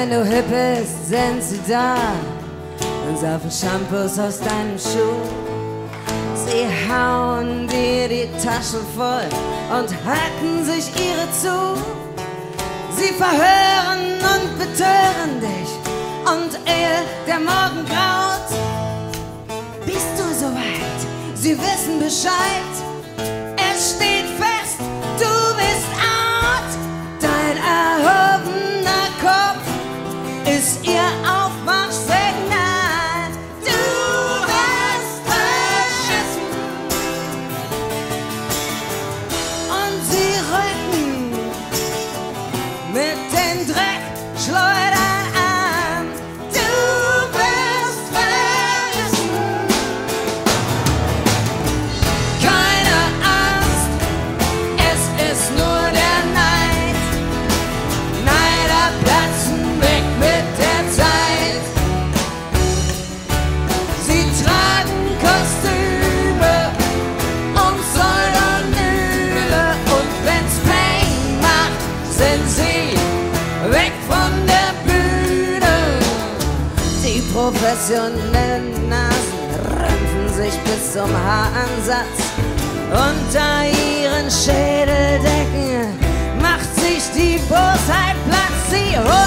wenn du hip bist, sind sie da und saufen Shampoos aus deinem Schuh. Sie hauen dir die Taschen voll und halten sich ihre zu. Sie verhören und betören dich und ehe der Morgen graut, bist du soweit, sie wissen Bescheid. Es steht fest, du bist out. Dein erhobener Kopf ist ihr Aufwachsignal. Du hast verschissen und sie rücken mit den Dreckschleudern an. Du wirst verrissen. Keine Angst, es ist nur der Neid. Neider platzen weg mit der Zeit. Sie tragen Kostüme und Pseudonyme und wenn's Pain macht, sind sie weg von der Bühne. Die professionellen Nasen rümpfen sich bis zum Haaransatz. Unter ihren Schädeldecken macht sich die Bosheit Platz. Sie holen